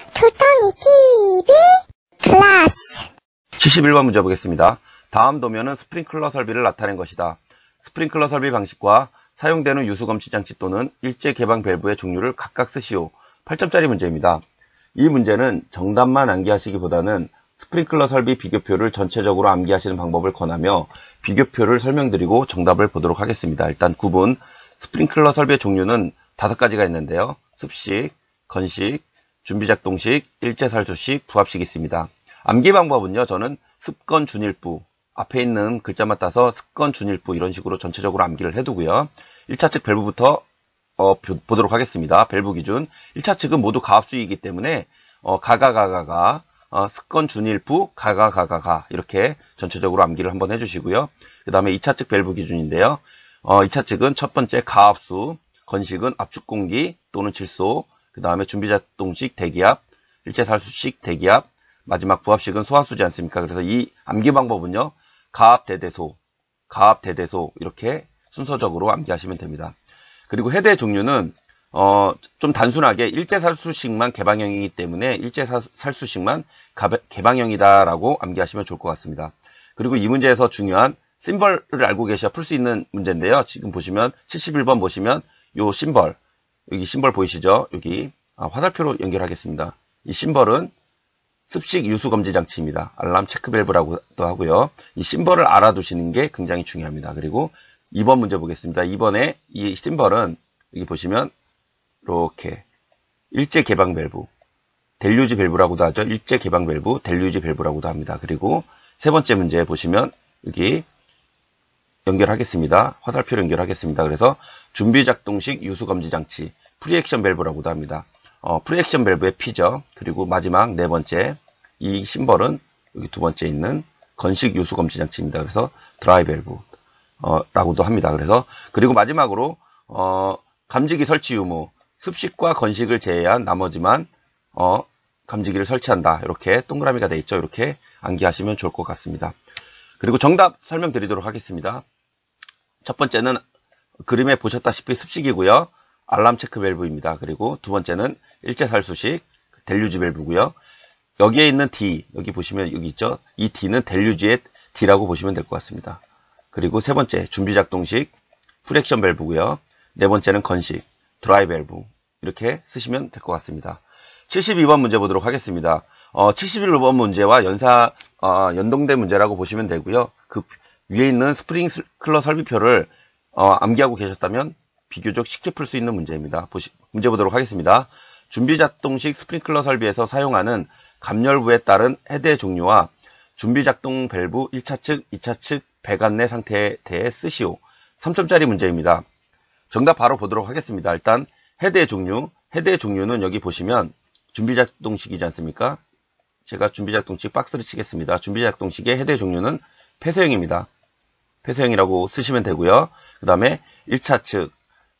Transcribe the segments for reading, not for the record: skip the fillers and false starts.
토토니 TV 클래스 71번 문제 보겠습니다. 다음 도면은 스프링클러 설비를 나타낸 것이다. 스프링클러 설비 방식과 사용되는 유수검지 장치 또는 일제 개방 밸브의 종류를 각각 쓰시오. 8점짜리 문제입니다. 이 문제는 정답만 암기하시기보다는 스프링클러 설비 비교표를 전체적으로 암기하시는 방법을 권하며 비교표를 설명드리고 정답을 보도록 하겠습니다. 일단 9번 스프링클러 설비의 종류는 5가지가 있는데요. 습식, 건식, 준비작동식, 일제살수식, 부합식 있습니다. 암기 방법은요. 저는 습건 준일부 앞에 있는 글자만 따서 습건 준일부 이런 식으로 전체적으로 암기를 해두고요. 1차 측 밸브부터 보도록 하겠습니다. 밸브 기준 1차 측은 모두 가압수이기 때문에 가가가가가 습건 준일부 가가가가가 이렇게 전체적으로 암기를 한번 해주시고요. 그 다음에 2차 측 밸브 기준인데요. 2차 측은 첫 번째 가압수, 건식은 압축 공기 또는 질소, 그 다음에 준비작동식 대기압, 일제살수식 대기압, 마지막 부합식은 소화수지 않습니까? 그래서 이 암기 방법은요. 가압 대대소, 가압 대대소 이렇게 순서적으로 암기하시면 됩니다. 그리고 헤드의 종류는 좀 단순하게 일제살수식만 개방형이기 때문에 일제살수식만 개방형이다라고 암기하시면 좋을 것 같습니다. 그리고 이 문제에서 중요한 심벌을 알고 계셔야 풀 수 있는 문제인데요. 지금 보시면 71번 보시면 요 심벌, 여기 심벌 보이시죠? 여기 화살표로 연결하겠습니다. 이 심벌은 습식 유수 검지 장치입니다. 알람 체크 밸브라고도 하고요. 이 심벌을 알아두시는 게 굉장히 중요합니다. 그리고 2번 문제 보겠습니다. 2번에 이 심벌은 여기 보시면 이렇게 일제 개방 밸브, 델류지 밸브라고도 하죠. 일제 개방 밸브, 델류지 밸브라고도 합니다. 그리고 세 번째 문제 보시면 여기 연결하겠습니다. 화살표로 연결하겠습니다. 그래서 준비작동식 유수검지 장치, 프리액션 밸브라고도 합니다. 프리액션 밸브의 P죠. 그리고 마지막 네 번째, 이 심벌은 여기 두 번째 있는 건식 유수검지 장치입니다. 그래서 드라이 밸브, 라고도 합니다. 그리고 마지막으로, 감지기 설치 유무, 습식과 건식을 제외한 나머지만, 감지기를 설치한다. 이렇게 동그라미가 되어 있죠. 이렇게 암기하시면 좋을 것 같습니다. 그리고 정답 설명드리도록 하겠습니다. 첫 번째는 그림에 보셨다시피 습식이고요. 알람 체크 밸브입니다. 그리고 두 번째는 일제살수식 델류지 밸브고요. 여기에 있는 D, 여기 보시면 여기 있죠. 이 D는 델류지의 D라고 보시면 될 것 같습니다. 그리고 세 번째 준비작동식 프렉션 밸브고요. 네 번째는 건식 드라이 밸브 이렇게 쓰시면 될 것 같습니다. 72번 문제 보도록 하겠습니다. 71번 문제와 연동된 문제라고 보시면 되고요. 그 위에 있는 스프링클러 설비표를 암기하고 계셨다면 비교적 쉽게 풀 수 있는 문제입니다. 문제 보도록 하겠습니다. 준비작동식 스프링클러 설비에서 사용하는 감열부에 따른 헤드의 종류와 준비작동 밸브 1차 측, 2차 측 배관내 상태에 대해 쓰시오. 3점짜리 문제입니다. 정답 바로 보도록 하겠습니다. 일단 헤드의 종류는 여기 보시면 준비작동식이지 않습니까? 제가 준비작동식 박스를 치겠습니다. 준비작동식의 헤드의 종류는 폐쇄형입니다. 폐쇄형이라고 쓰시면 되고요. 그 다음에 1차 측,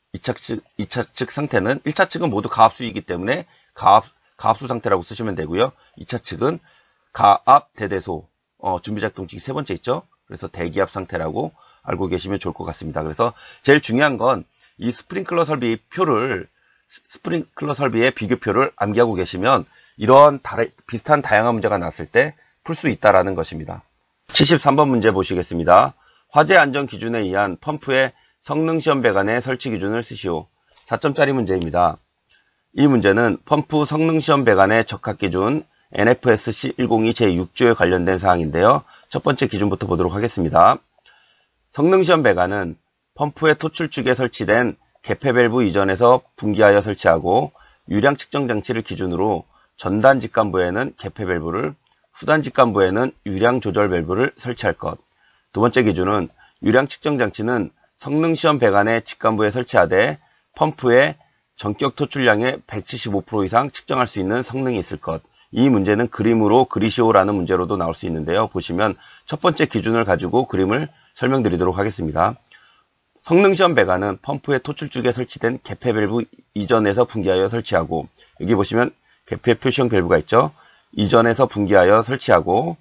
2차 측 상태는 1차 측은 모두 가압수이기 때문에 가압수 상태라고 쓰시면 되고요. 2차 측은 가압 대대소, 준비작동식 세 번째 있죠. 그래서 대기압 상태라고 알고 계시면 좋을 것 같습니다. 그래서 제일 중요한 건 이 스프링클러 설비 표를, 스프링클러 설비의 비교표를 암기하고 계시면 이런 비슷한 다양한 문제가 나왔을 때 풀 수 있다라는 것입니다. 73번 문제 보시겠습니다. 화재 안전 기준에 의한 펌프의 성능시험 배관의 설치 기준을 쓰시오. 4점짜리 문제입니다. 이 문제는 펌프 성능시험 배관의 적합기준 NFSC 102 제6조에 관련된 사항인데요. 첫 번째 기준부터 보도록 하겠습니다. 성능시험 배관은 펌프의 토출축에 설치된 개폐 밸브 이전에서 분기하여 설치하고 유량 측정 장치를 기준으로 전단 직관부에는 개폐 밸브를, 후단 직관부에는 유량 조절 밸브를 설치할 것. 두 번째 기준은 유량 측정 장치는 성능시험 배관의 직관부에 설치하되 펌프의 전격 토출량의 175% 이상 측정할 수 있는 성능이 있을 것. 이 문제는 그림으로 그리시오라는 문제로도 나올 수 있는데요. 보시면 첫 번째 기준을 가지고 그림을 설명드리도록 하겠습니다. 성능시험 배관은 펌프의 토출축에 설치된 개폐 밸브 이전에서 분기하여 설치하고, 여기 보시면 개폐 표시형 밸브가 있죠. 이전에서 분기하여 설치하고,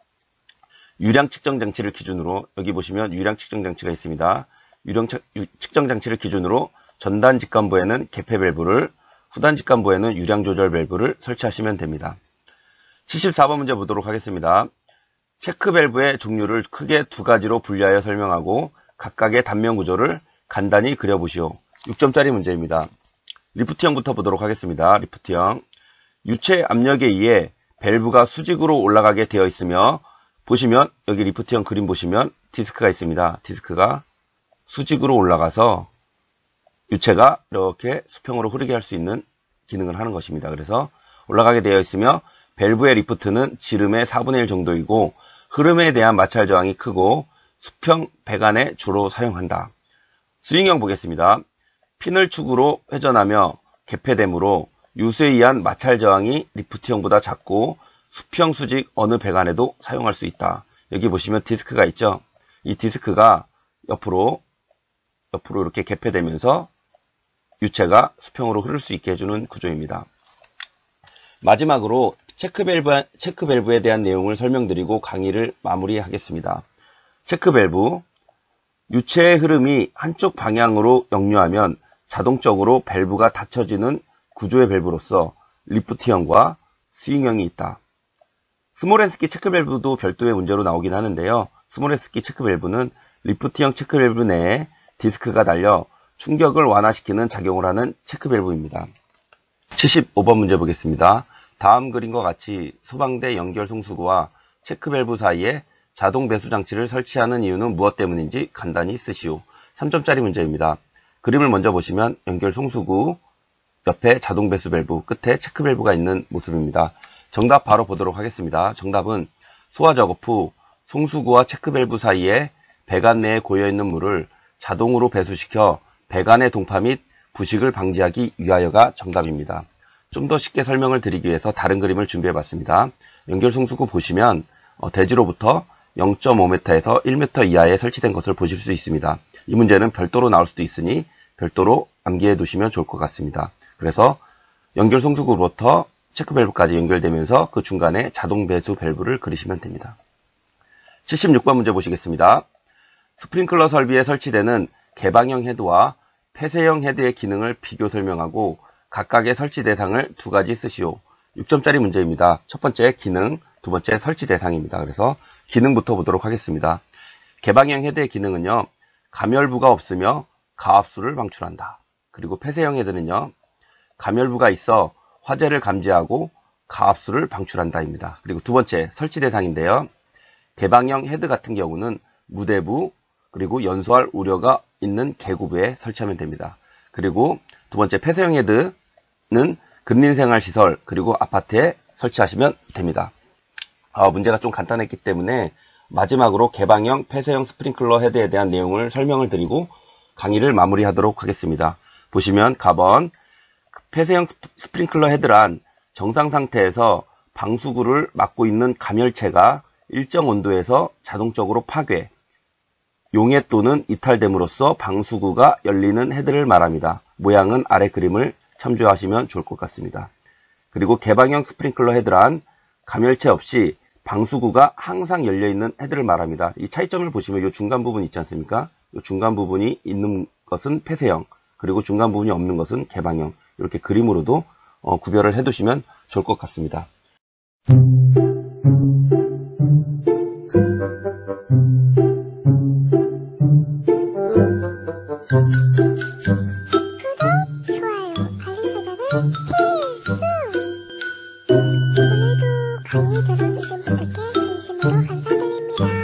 유량 측정 장치를 기준으로, 여기 보시면 유량 측정 장치가 있습니다. 유량 측정 장치를 기준으로 전단 직관부에는 개폐 밸브를, 후단 직관부에는 유량 조절 밸브를 설치하시면 됩니다. 74번 문제 보도록 하겠습니다. 체크 밸브의 종류를 크게 두 가지로 분리하여 설명하고 각각의 단면 구조를 간단히 그려보시오. 6점짜리 문제입니다. 리프트형부터 보도록 하겠습니다. 리프트형. 유체 압력에 의해 밸브가 수직으로 올라가게 되어 있으며, 보시면 여기 리프트형 그림 보시면 디스크가 있습니다. 디스크가 수직으로 올라가서 유체가 이렇게 수평으로 흐르게 할 수 있는 기능을 하는 것입니다. 그래서 올라가게 되어 있으며 밸브의 리프트는 지름의 4분의 1 정도이고 흐름에 대한 마찰 저항이 크고 수평 배관에 주로 사용한다. 스윙형 보겠습니다. 핀을 축으로 회전하며 개폐되므로 유수에 의한 마찰 저항이 리프트형보다 작고 수평 수직 어느 배관에도 사용할 수 있다. 여기 보시면 디스크가 있죠. 이 디스크가 옆으로 이렇게 개폐되면서 유체가 수평으로 흐를 수 있게 해주는 구조입니다. 마지막으로 체크 밸브에 대한 내용을 설명드리고 강의를 마무리하겠습니다. 체크 밸브. 유체의 흐름이 한쪽 방향으로 역류하면 자동적으로 밸브가 닫혀지는 구조의 밸브로서 리프트형과 스윙형이 있다. 스모렌스키 체크 밸브도 별도의 문제로 나오긴 하는데요. 스모렌스키 체크 밸브는 리프트형 체크 밸브 내에 디스크가 달려 충격을 완화시키는 작용을 하는 체크 밸브입니다. 75번 문제 보겠습니다. 다음 그림과 같이 소방대 연결 송수구와 체크 밸브 사이에 자동 배수 장치를 설치하는 이유는 무엇 때문인지 간단히 쓰시오. 3점짜리 문제입니다. 그림을 먼저 보시면 연결 송수구 옆에 자동 배수 밸브, 끝에 체크 밸브가 있는 모습입니다. 정답 바로 보도록 하겠습니다. 정답은 소화 작업 후 송수구와 체크 밸브 사이에 배관 내에 고여있는 물을 자동으로 배수시켜 배관의 동파 및 부식을 방지하기 위하여가 정답입니다. 좀 더 쉽게 설명을 드리기 위해서 다른 그림을 준비해봤습니다. 연결 송수구 보시면 대지로부터 0.5m에서 1m 이하에 설치된 것을 보실 수 있습니다. 이 문제는 별도로 나올 수도 있으니 별도로 암기해 두시면 좋을 것 같습니다. 그래서 연결 송수구로부터 체크 밸브까지 연결되면서 그 중간에 자동 배수 밸브를 그리시면 됩니다. 76번 문제 보시겠습니다. 스프링클러 설비에 설치되는 개방형 헤드와 폐쇄형 헤드의 기능을 비교 설명하고 각각의 설치 대상을 두 가지 쓰시오. 6점짜리 문제입니다. 첫 번째 기능, 두 번째 설치 대상입니다. 그래서 기능부터 보도록 하겠습니다. 개방형 헤드의 기능은요, 가멸부가 없으며 가압수를 방출한다. 그리고 폐쇄형 헤드는요, 가멸부가 있어 화재를 감지하고 가압수를 방출한다입니다. 그리고 두 번째 설치 대상인데요. 개방형 헤드 같은 경우는 무대부 그리고 연소할 우려가 있는 계구부에 설치하면 됩니다. 그리고 두 번째 폐쇄형 헤드는 근린생활시설 그리고 아파트에 설치하시면 됩니다. 문제가 좀 간단했기 때문에 마지막으로 개방형 폐쇄형 스프링클러 헤드에 대한 내용을 설명을 드리고 강의를 마무리하도록 하겠습니다. 보시면 가번 폐쇄형 스프링클러 헤드란 정상 상태에서 방수구를 막고 있는 가멸체가 일정 온도에서 자동적으로 파괴, 용해 또는 이탈됨으로써 방수구가 열리는 헤드를 말합니다. 모양은 아래 그림을 참조하시면 좋을 것 같습니다. 그리고 개방형 스프링클러 헤드란 가멸체 없이 방수구가 항상 열려있는 헤드를 말합니다. 이 차이점을 보시면 이 중간 부분 있지 않습니까? 이 중간 부분이 있는 것은 폐쇄형, 그리고 중간 부분이 없는 것은 개방형. 이렇게 그림으로도 구별을 해두시면 좋을 것 같습니다. 좋아요, 알림 설정은 필수! 오늘도 강의 들어주신 분들께 진심으로 감사드립니다.